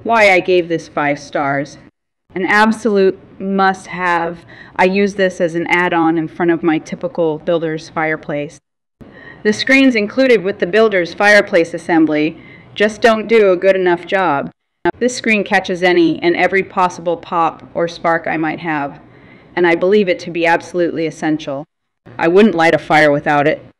why I gave this 5 stars. An absolute must-have. I use this as an add-on in front of my typical builder's fireplace. The screens included with the builder's fireplace assembly just don't do a good enough job. This screen catches any and every possible pop or spark I might have, and I believe it to be absolutely essential. I wouldn't light a fire without it.